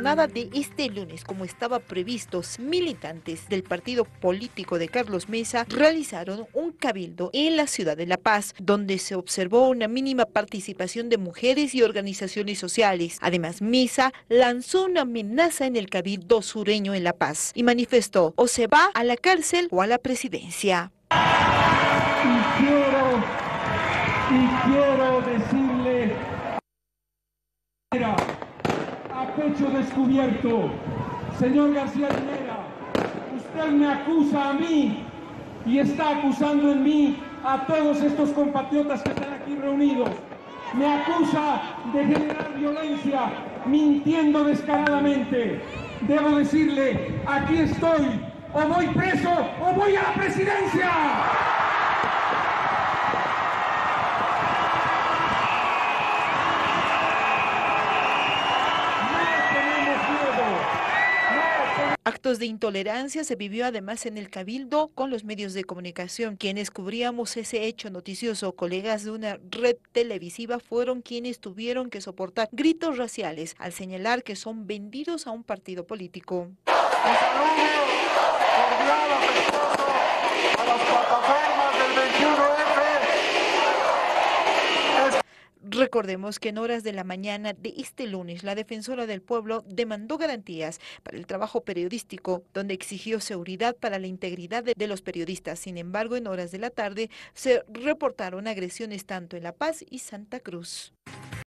jornada de este lunes, como estaba previsto, militantes del partido político de Carlos Mesa realizaron un cabildo en la ciudad de La Paz, donde se observó una mínima participación de mujeres y organizaciones sociales. Además, Mesa lanzó una amenaza en el cabildo sureño en La Paz y manifestó: o se va a la cárcel o a la presidencia. Y quiero decirle a pecho descubierto, señor García Linera, usted me acusa a mí y está acusando en mí a todos estos compatriotas que están aquí reunidos. Me acusa de generar violencia, mintiendo descaradamente. Debo decirle, aquí estoy, o voy preso o voy a la presidencia. Actos de intolerancia se vivió además en el cabildo con los medios de comunicación. Quienes cubríamos ese hecho noticioso, colegas de una red televisiva, fueron quienes tuvieron que soportar gritos raciales al señalar que son vendidos a un partido político. Un saludo cordial, afectuoso a las plataformas del 21F. Recordemos que en horas de la mañana de este lunes, la defensora del pueblo demandó garantías para el trabajo periodístico, donde exigió seguridad para la integridad de los periodistas. Sin embargo, en horas de la tarde se reportaron agresiones tanto en La Paz y Santa Cruz.